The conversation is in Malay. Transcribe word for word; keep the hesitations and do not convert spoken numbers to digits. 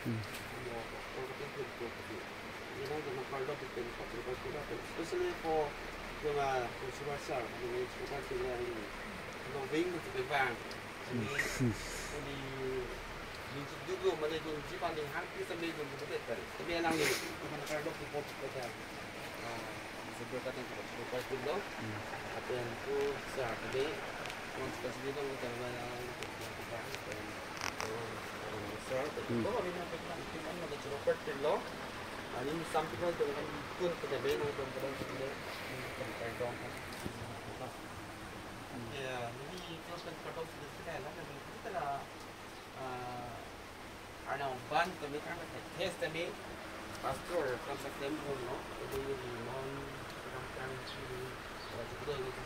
뭐 어떻게 그 이런 거는 발도 되는 것들 같기도 하고 especially for 그가 그 수발사 그리고 수발사 그냥 nó vinh một cái vàng thì thì mình chỉ đưa mà đây dùng chỉ bằng mình hát cái tâm lý dùng có thể tận cái bên năng lực thì mình phải đọc cái bộ cái cái à sebenarnya kan itu pas dulu apa yang tu saat ini orang kita sendiri kan kita mana kita kan besar tapi kalau ini apa kita kita ada ceropat dulu ini some people dengan pun kita bela untuk kita sendiri kita kan dong ya jadi terus kan cut off this kan lah tapi kita lah ada ban kami kan test tapi pastor kan September no jadi non kan si